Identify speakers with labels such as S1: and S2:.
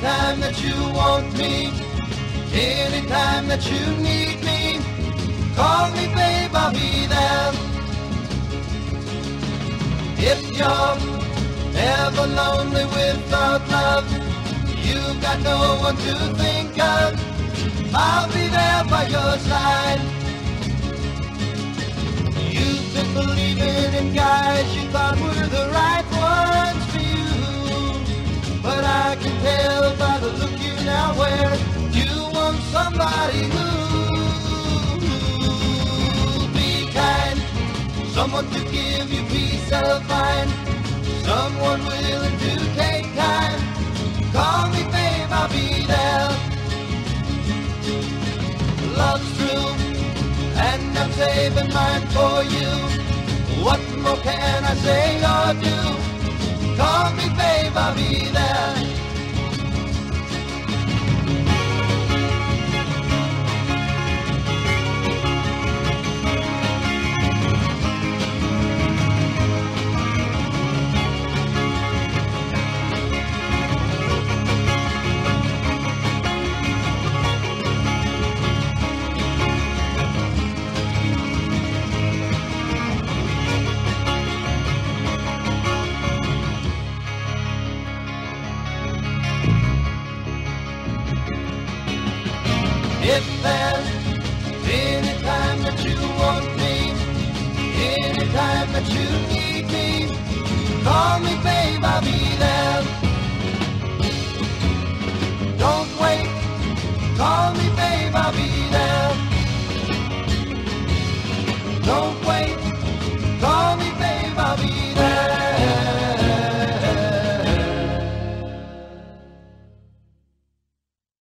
S1: Anytime that you want me, anytime that you need me, call me, babe, I'll be there. If you're ever lonely without love, you've got no one to think of, I'll be there by your side. You've been believing in guys you thought were the right ones for you, but I can tell by the look you now wear, you want somebody who'll be kind, someone to give you peace of mind, someone willing to take time. Call me, babe, I'll be there. Love's true, and I'm saving mine for you. What more can I say or do? Call me, babe, I'll be there. If there's any time that you want me, any time that you need me, call me, babe, I'll be there. Don't wait, call me, babe, I'll be there. Don't wait.